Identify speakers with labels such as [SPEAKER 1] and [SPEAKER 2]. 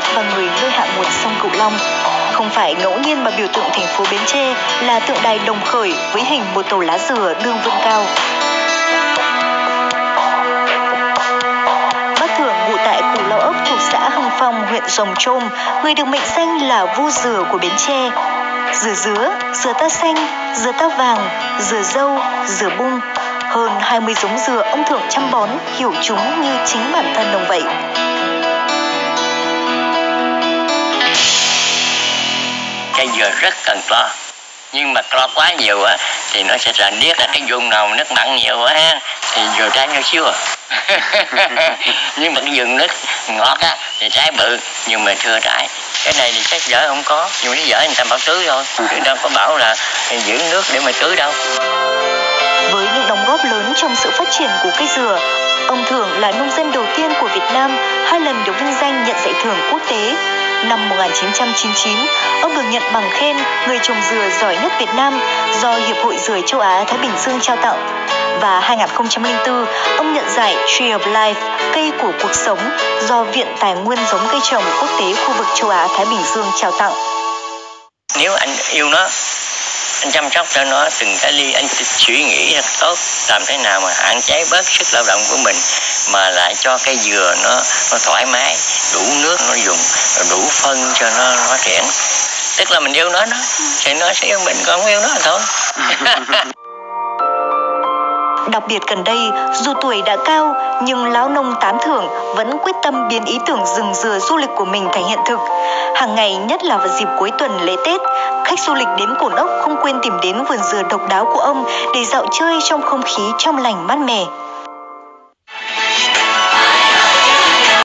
[SPEAKER 1] và người nơi hạ nguồn sông Cửu Long. Không phải ngẫu nhiên mà biểu tượng thành phố Bến Tre là tượng đài đồng khởi với hình một tàu lá dừa đương vươn cao. Bác Thưởng ngụ tại Cù Lao Ốc thuộc xã Hưng Phong, huyện Rồng Trôm, người được mệnh danh là vua dừa của Bến Tre. Dừa dứa, dừa ta xanh, dừa ta vàng, dừa dâu, dừa bung. Hơn 20 giống dừa ông Thưởng chăm bón, hiểu chúng như chính bản thân ông vậy.
[SPEAKER 2] Cây dừa rất cần clo, nhưng mà clo quá nhiều á thì nó sẽ ra điếc. Là cái vùng nào nước mặn nhiều á thì dừa trái nhỏ xíu à. Nhưng mà cái vườn nước ngọt á thì trái bự nhưng mà thưa trái. Cái này thì chắc dở không có, nhưng mà cái dở người ta bảo tưới thôi, chứ đâu có bảo là giữ nước để mà tưới đâu.
[SPEAKER 1] Với những đóng góp lớn trong sự phát triển của cây dừa, ông Thưởng là nông dân đầu tiên của Việt Nam 2 lần được vinh danh nhận giải thưởng quốc tế. Năm 1999, ông được nhận bằng khen người trồng dừa giỏi nhất Việt Nam do Hiệp hội Dừa Châu Á Thái Bình Dương trao tặng. Và 2004, ông nhận giải Tree of Life, cây của cuộc sống do Viện Tài nguyên giống cây trồng quốc tế khu vực Châu Á Thái Bình Dương trao tặng.
[SPEAKER 2] Nếu anh yêu nó, anh chăm sóc cho nó từng cái ly, anh suy nghĩ thật tốt, làm thế nào mà hạn chế bớt sức lao động của mình mà lại cho cây dừa nó thoải mái, đủ nước nó dùng, đủ phân cho nó phát triển. Tức là mình yêu nó thì nó sẽ yêu mình, còn không yêu nó thôi.
[SPEAKER 1] Đặc biệt gần đây, dù tuổi đã cao, nhưng lão nông Tám Thưởng vẫn quyết tâm biến ý tưởng rừng dừa du lịch của mình thành hiện thực. Hàng ngày, nhất là vào dịp cuối tuần lễ Tết, khách du lịch đến Cồn Ốc không quên tìm đến vườn dừa độc đáo của ông để dạo chơi trong không khí trong lành mát mẻ.